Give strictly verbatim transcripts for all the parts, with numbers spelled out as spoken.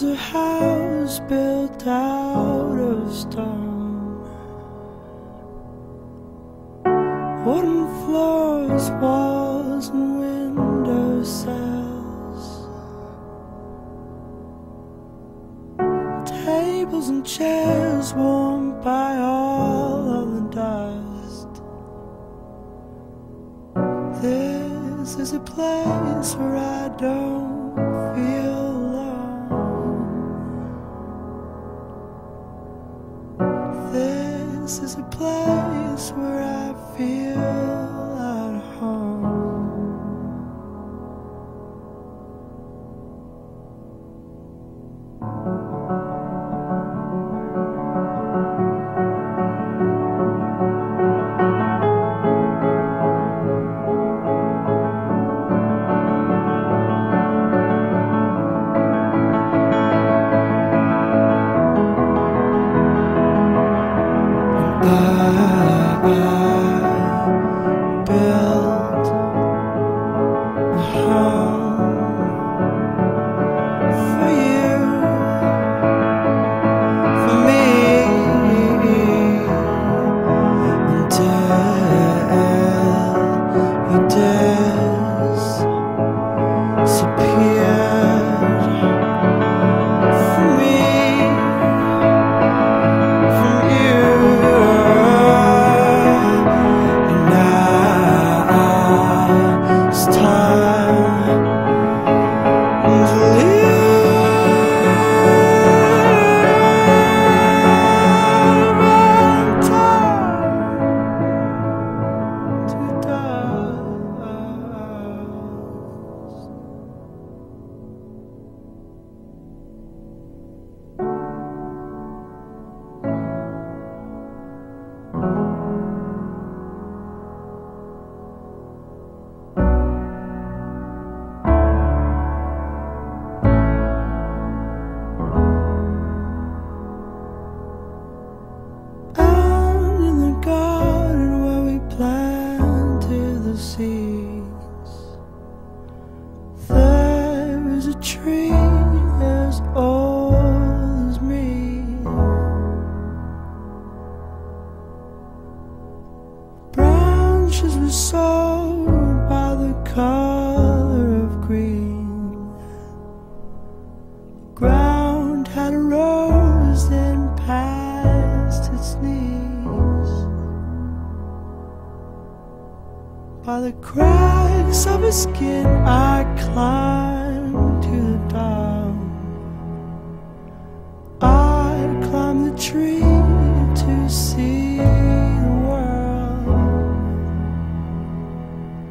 was a house built out of stone, wooden floors, walls and window sills, tables and chairs warmed by all of the dust. This is a place where I don't feel alone. This is a place where I feel at home. There is a tree as old as me, branches were sold by the color of green, the ground had rose and past its knees. By the cracks of his skin I climbed to the top. I climbed the tree to see the world.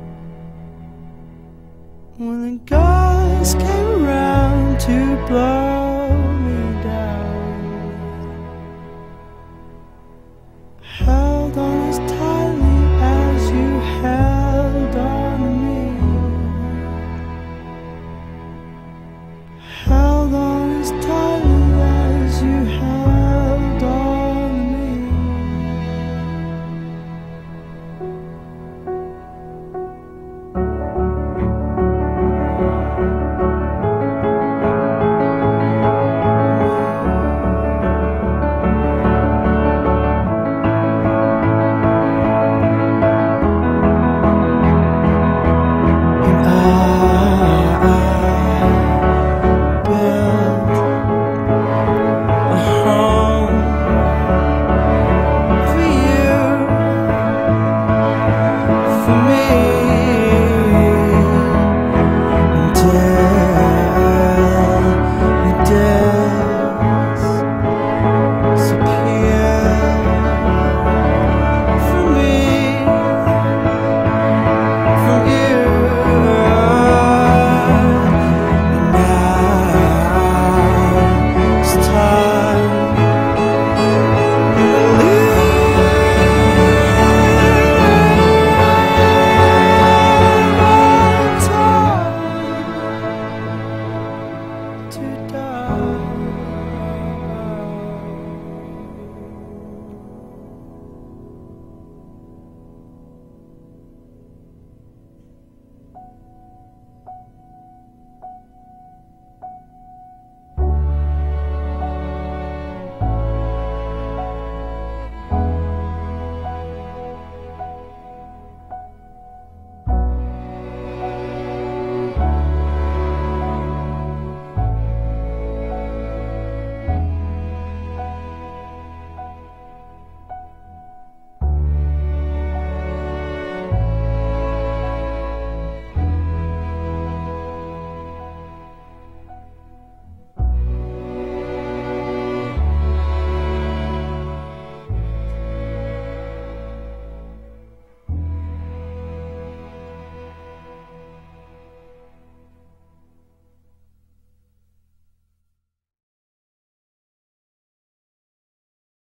When the gusts came around to blow